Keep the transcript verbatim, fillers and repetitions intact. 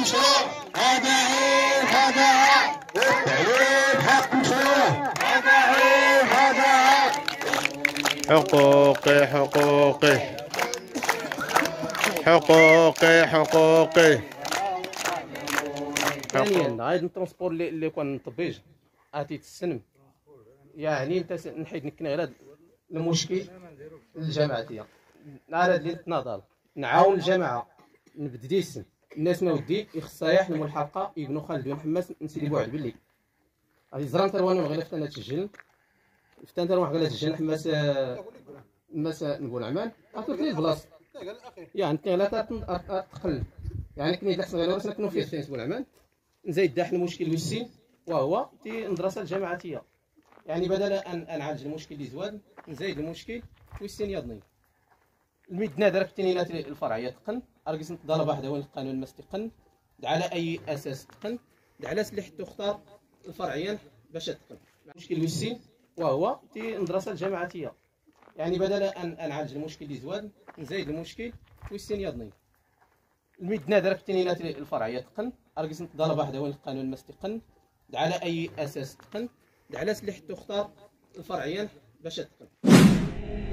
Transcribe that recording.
مشروع هذا عيب هذا عيب حق مشروع هذا عيب هذا حقوقي حقوقي حقوقي حقوقي. ثانيا هاد الترونسبور اللي اللي كان طبيج اتي تسنم، يعني انت نحيد نكن غير هذا المشكل الجماعتيه على هاد اللي تناضل نعاون الجماعه نبددي السن الناس ما ودي يخصها يحلموا الحلقه يبنوا خالد بن حماس نسيدي بوعد باللي غادي زران تروان غير فتنا تسجل فتان تروح قال تسجل حماس حماس نقول عمان عطيت لي البلاصه يعني ثلاثه تقل يعني كني احسن غير راسنا كنو فيه ثاني نقول عمان نزيد داح المشكل والسين وهو تي المدرسه الجماعاتيه، يعني بدل ان نعالج المشكل اللي زواد نزيد المشكل والسين يضني الميد نادر في التنينات الفرعيه تقن ارقص ضرب واحده وين القانون ما استقن على اي اساس تقن على سلاح تختار الفرعيا باش تقن المشكل والسين وهو تي المدرسه الجماعاتيه، يعني بدل ان نعالج المشكل اللي زواد نزيد المشكل والسين يضني الميد نادر في التنينات الفرعيه تقن ارقص ضرب واحده وين القانون ما استقن على اي اساس تقن على سلاح تختار الفرعيا باش تقن.